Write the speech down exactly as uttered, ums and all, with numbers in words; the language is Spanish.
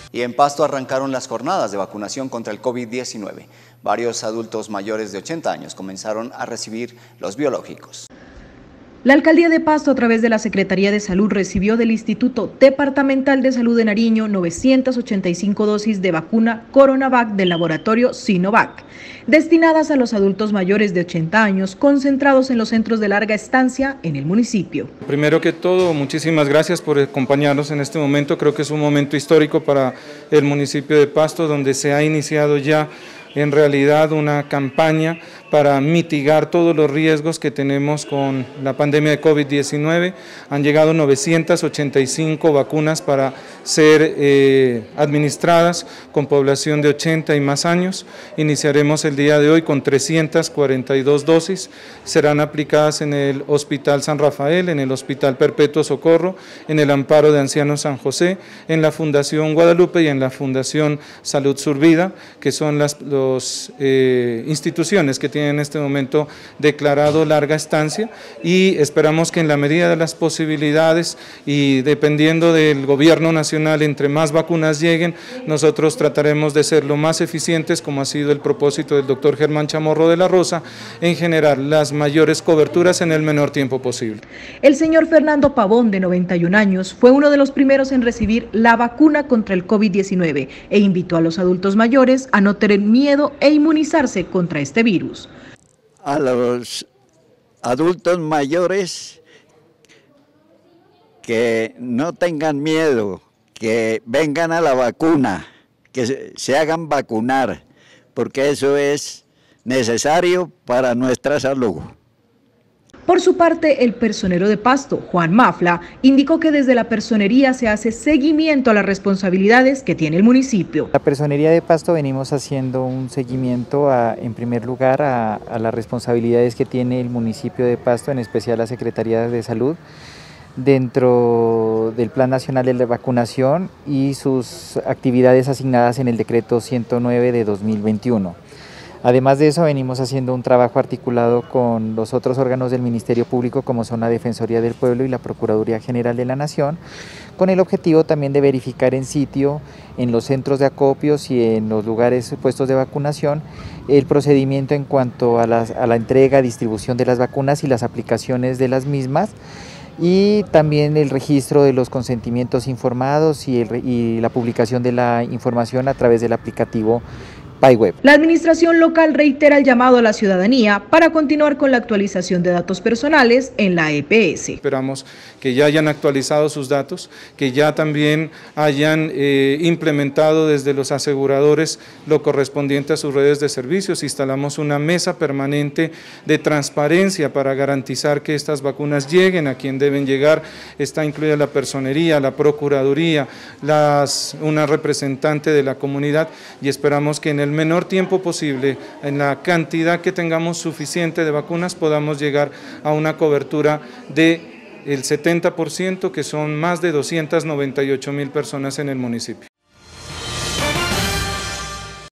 Y en Pasto arrancaron las jornadas de vacunación contra el COVID diecinueve. Varios adultos mayores de ochenta años comenzaron a recibir los biológicos. La Alcaldía de Pasto, a través de la Secretaría de Salud, recibió del Instituto Departamental de Salud de Nariño novecientas ochenta y cinco dosis de vacuna Coronavac del laboratorio Sinovac, destinadas a los adultos mayores de ochenta años, concentrados en los centros de larga estancia en el municipio. Primero que todo, muchísimas gracias por acompañarnos en este momento. Creo que es un momento histórico para el municipio de Pasto, donde se ha iniciado ya en realidad una campaña para mitigar todos los riesgos que tenemos con la pandemia de COVID diecinueve. Han llegado novecientas ochenta y cinco vacunas para ser eh, administradas con población de ochenta y más años. Iniciaremos el día de hoy con trescientas cuarenta y dos dosis. Serán aplicadas en el Hospital San Rafael, en el Hospital Perpetuo Socorro, en el Amparo de Ancianos San José, en la Fundación Guadalupe y en la Fundación Salud Survida, que son las los, eh, instituciones que tienen en este momento declarado larga estancia, y esperamos que en la medida de las posibilidades y dependiendo del gobierno nacional, entre más vacunas lleguen, nosotros trataremos de ser lo más eficientes, como ha sido el propósito del doctor Germán Chamorro de la Rosa, en generar las mayores coberturas en el menor tiempo posible. El señor Fernando Pavón, de noventa y un años, fue uno de los primeros en recibir la vacuna contra el COVID diecinueve e invitó a los adultos mayores a no tener miedo e inmunizarse contra este virus. A los adultos mayores que no tengan miedo, que vengan a la vacuna, que se, se hagan vacunar, porque eso es necesario para nuestra salud. Por su parte, el personero de Pasto, Juan Mafla, indicó que desde la personería se hace seguimiento a las responsabilidades que tiene el municipio. La personería de Pasto venimos haciendo un seguimiento, a, en primer lugar, a, a las responsabilidades que tiene el municipio de Pasto, en especial la Secretaría de Salud, dentro del Plan Nacional de Vacunación y sus actividades asignadas en el Decreto ciento nueve de dos mil veintiuno. Además de eso, venimos haciendo un trabajo articulado con los otros órganos del Ministerio Público, como son la Defensoría del Pueblo y la Procuraduría General de la Nación, con el objetivo también de verificar en sitio, en los centros de acopios y en los lugares puestos de vacunación, el procedimiento en cuanto a, las, a la entrega, distribución de las vacunas y las aplicaciones de las mismas, y también el registro de los consentimientos informados y, el, y la publicación de la información a través del aplicativo PayWeb. La administración local reitera el llamado a la ciudadanía para continuar con la actualización de datos personales en la E P S. Esperamos que ya hayan actualizado sus datos, que ya también hayan eh, implementado desde los aseguradores lo correspondiente a sus redes de servicios. Instalamos una mesa permanente de transparencia para garantizar que estas vacunas lleguen a quien deben llegar. Está incluida la personería, la procuraduría, las, una representante de la comunidad, y esperamos que en el menor tiempo posible, en la cantidad que tengamos suficiente de vacunas, podamos llegar a una cobertura de el setenta por ciento, que son más de doscientas noventa y ocho mil personas en el municipio.